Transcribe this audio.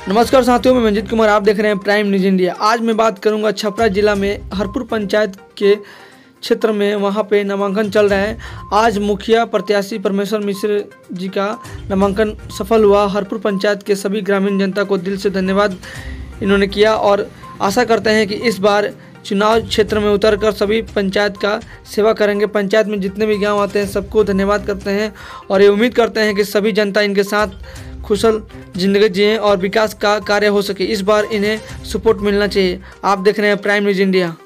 नमस्कार साथियों, मैं मंजीत कुमार, आप देख रहे हैं प्राइम न्यूज इंडिया। आज मैं बात करूंगा छपरा जिला में हरपुर पंचायत के क्षेत्र में, वहां पे नामांकन चल रहा है। आज मुखिया प्रत्याशी परमेश्वर मिश्र जी का नामांकन सफल हुआ। हरपुर पंचायत के सभी ग्रामीण जनता को दिल से धन्यवाद इन्होंने किया और आशा करते हैं कि इस बार चुनाव क्षेत्र में उतरकर सभी पंचायत का सेवा करेंगे। पंचायत में जितने भी गांव आते हैं सबको धन्यवाद करते हैं और ये उम्मीद करते हैं कि सभी जनता इनके साथ खुशहाल जिंदगी जिए और विकास का कार्य हो सके। इस बार इन्हें सपोर्ट मिलना चाहिए। आप देख रहे हैं प्राइम न्यूज इंडिया।